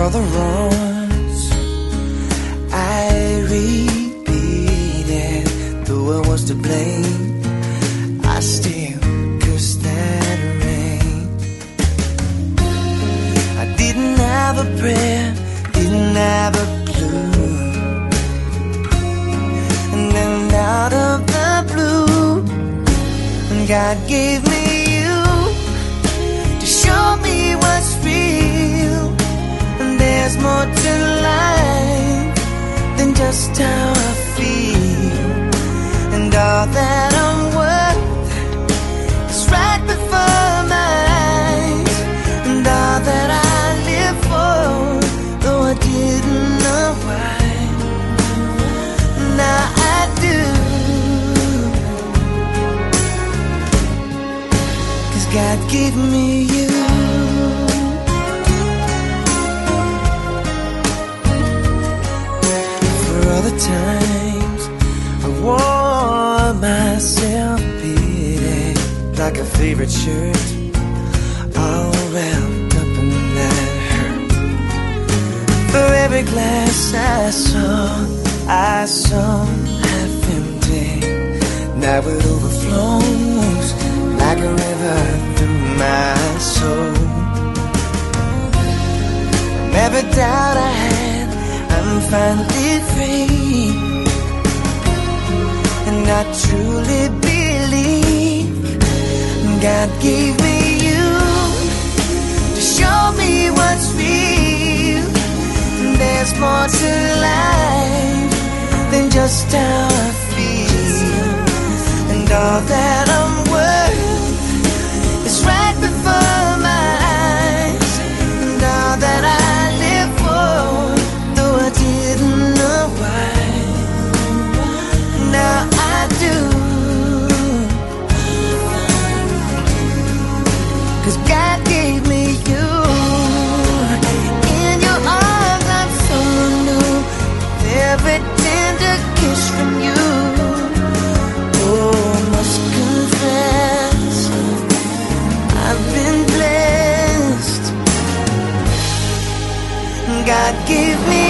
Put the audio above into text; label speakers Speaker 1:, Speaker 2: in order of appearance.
Speaker 1: all the wrongs I repeated, though I was to blame, I still cursed that rain. I didn't have a prayer, didn't have a clue, and then out of the blue, God gave me you to show me what's real. And there's more to life than just how I feel. And all that I'm worth is right before my eyes. And all that I live for, though I didn't know why, now I do. 'Cause God gave me you. All the times I wore myself pity like a favorite shirt, all wrapped up in that hurt. For every glass I saw half empty. Now it overflows like a river through my soul. From every doubt I had, I'm finally free, and I truly believe God gave me you to show me what's real. And there's more to life than just how I feel. And all that I'm worth is right before my eyes. And all that I live for, I didn't know why, now I do. 'Cause God gave me you. In your arms I'm so new, every tender kiss from you. Oh, I must confess, I've been blessed. God gave me